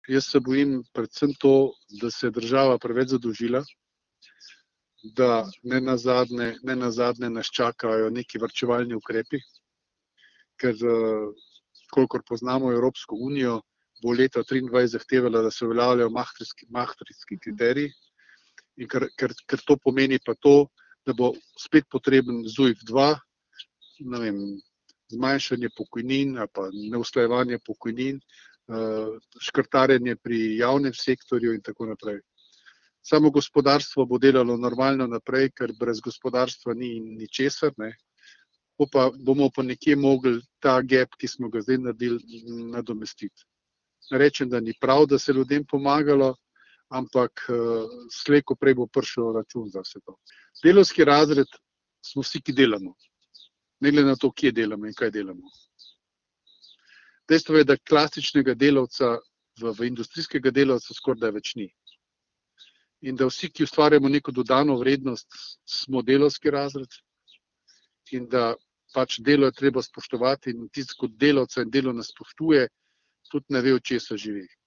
Jaz se bojim predvsem to, da se je država preveč zadolžila, da ne nazadnje nas čakajo neki varčevalni ukrepi, ker kolikor poznamo Evropsko unijo, bo leta 2023 zahtevala, da se uveljavljajo maastrichtski kriteriji, in ker to pomeni pa to, da bo spet potreben ZUJF-2, ne vem, zmanjšanje pokojnin ali pa neusklajevanje pokojnin, škrtarjenje pri javnem sektorju in tako naprej. Samo gospodarstvo bo delalo normalno naprej, ker brez gospodarstva ni ničesar, ne. Bomo pa nekje mogli ta gap, ki smo ga zdaj naredili, nadomestiti. Ne rečem, da ni prav, da se ljudem pomagalo, ampak slej ko prej bo prišel račun za vse to. Delavski razred smo vsi, ki delamo. Ne glede na to, kje delamo in kaj delamo. Dejstvo je, da klasičnega delavca, v industrijskega delavca skoraj več ni. In da vsi, ki ustvarjamo neko dodano vrednost, smo delavski razred in da pač delo je treba spoštovati in tisti, kot delavca in delo nas spoštuje, tudi ne ve, od česa živi.